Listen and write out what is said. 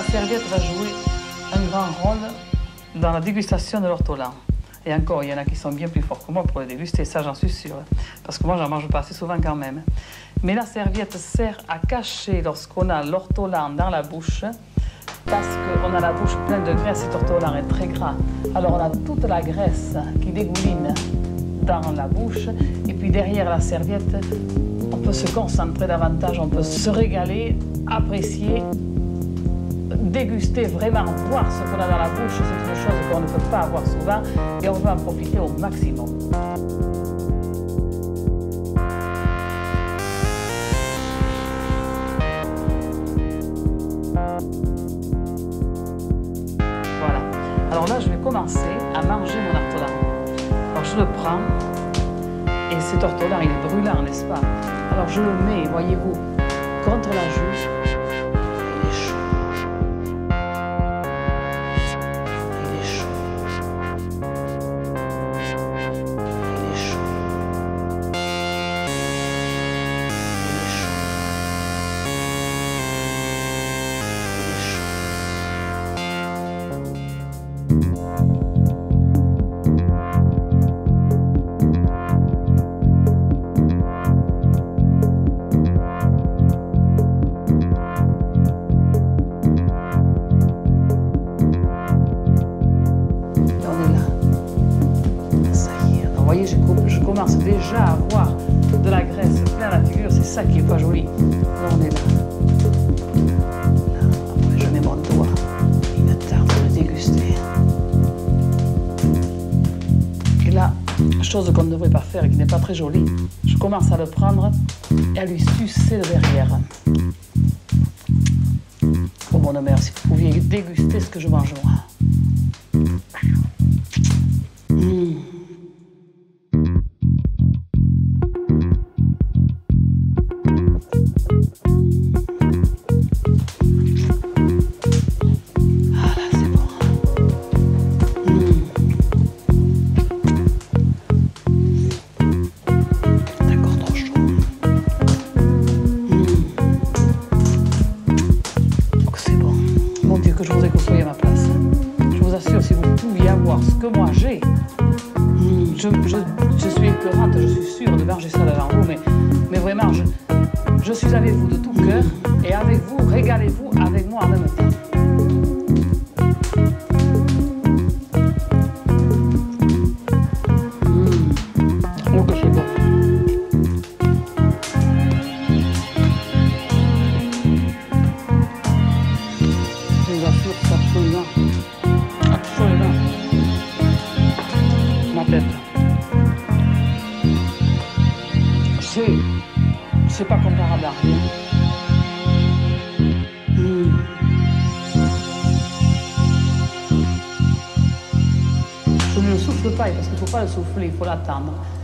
serviette va jouer un grand rôle dans la dégustation de l'ortolan. Et encore, il y en a qui sont bien plus forts que moi pour le déguster, ça j'en suis sûre. Parce que moi, j'en mange pas assez souvent quand même. Mais la serviette sert à cacher lorsqu'on a l'ortolan dans la bouche, parce qu'on a la bouche pleine de graisse, cet ortolan est très gras. Alors on a toute la graisse qui dégouline dans la bouche, et puis derrière la serviette, on peut se concentrer davantage, on peut se régaler, apprécier, déguster, vraiment voir ce qu'on a dans la bouche. C'est une chose qu'on ne peut pas avoir souvent, et on veut en profiter au maximum. Voilà. Alors là, je vais commencer à manger mon ortolan. Alors je le prends, et cet ortolan, il est brûlant, n'est-ce pas? Alors je le mets, voyez-vous, contre la joue. Il est chaud. Il est chaud. Il est chaud. Il est chaud. Je commence déjà à avoir de la graisse plein la figure, c'est ça qui est pas joli. Là, on est là. Là. Après, je mets mon doigt. Il me tarde de déguster. Et là, chose qu'on ne devrait pas faire et qui n'est pas très jolie, je commence à le prendre et à lui sucer le derrière. Oh mon mère, si vous pouviez déguster ce que je mange moi. Que je voudrais que vous soyez à ma place. Je vous assure, si vous pouviez avoir ce que moi j'ai, je suis écœurante, je suis sûre de manger ça devant vous, mais vraiment, je suis avec vous de tout cœur, et avec vous, régalez-vous avec moi en même temps. Oh, que c'est bon. Absolument. Absolument. Ma tête. C'est pas comparable à rien. Je ne le souffle pas parce qu'il ne faut pas le souffler, il faut l'attendre.